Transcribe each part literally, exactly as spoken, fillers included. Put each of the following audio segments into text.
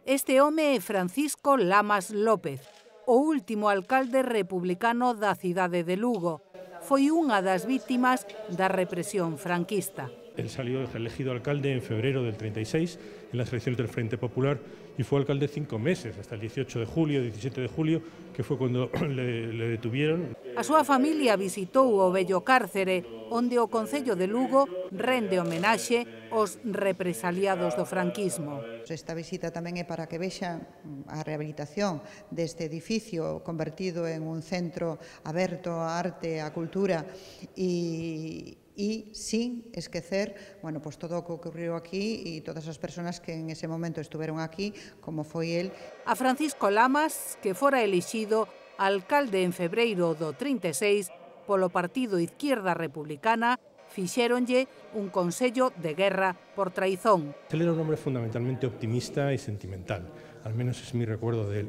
Este home é Francisco Lamas López, o último alcalde republicano da cidade de Lugo. Foi unha das víctimas da represión franquista. Él salió elegido alcalde en febrero del treinta y seis en las elecciones del Frente Popular y fue alcalde cinco meses, hasta el dieciocho de julio, diecisiete de julio, que fue cuando le, le detuvieron. A súa familia visitou o vello cárcere, onde o Concello de Lugo rende homenaxe aos represaliados do franquismo. Esta visita tamén é para que vexan a rehabilitación deste edificio convertido en un centro aberto á arte, á cultura e e sin esquecer, bueno, pues todo o que ocorreu aquí e todas as persoas que en ese momento estuveron aquí, como foi el. A Francisco Lamas, que fora elixido alcalde en febreiro do trinta e seis polo Partido Izquierda Republicana, fixéronlle un consello de guerra por traizón. Él era un hombre fundamentalmente optimista y sentimental, al menos es mi recuerdo de él.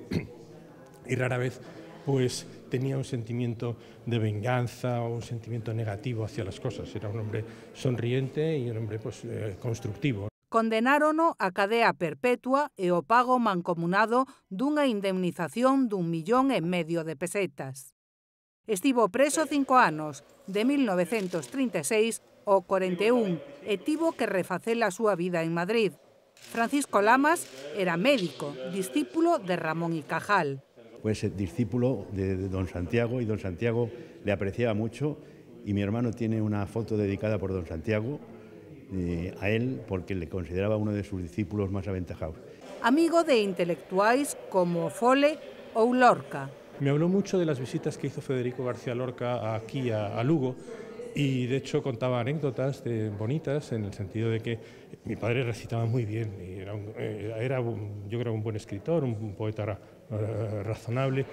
Y rara vez pues tenía un sentimiento de venganza o un sentimiento negativo hacia las cosas. Era un hombre sonriente y un hombre pues, eh, constructivo. Condenárono a cadea perpetua e o pago mancomunado dunha indemnización dun millón e medio de pesetas. Estivo preso cinco anos, de mil novecentos trinta e seis ao corenta e un, e tivo que refacer a súa vida en Madrid. Francisco Lamas era médico, discípulo de Ramón y Cajal. Pues discípulo de, de don Santiago, y don Santiago le apreciaba mucho, y mi hermano tiene una foto dedicada por don Santiago eh, a él porque le consideraba uno de sus discípulos más aventajados. Amigo de intelectuais como Fole ou Lorca. Me habló mucho de las visitas que hizo Federico García Lorca aquí a, a Lugo, y de hecho contaba anécdotas de, bonitas en el sentido de que mi padre recitaba muy bien, y era, un, era un, yo creo un buen escritor, un poeta ra, uh, razonable.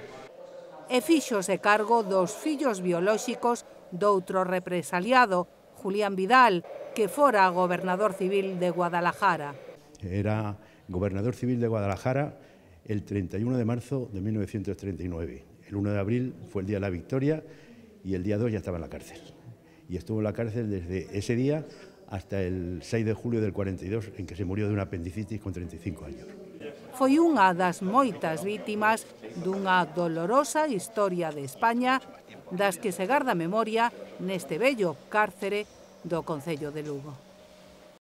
E fíxose cargo dos fillos biolóxicos doutro represaliado, Julián Vidal, que fora gobernador civil de Guadalajara. Era gobernador civil de Guadalajara el treinta y uno de marzo de mil novecientos treinta y nueve. El uno de abril fue el día de la victoria y el día dos ya estaba en la cárcel. Y estuvo en la cárcel desde ese día hasta el seis de julio del cuarenta y dos, en que se murió de una apendicitis con treinta y cinco años. Foi unha das moitas vítimas dunha dolorosa historia de España das que se garda memoria neste bello cárcere do Concello de Lugo.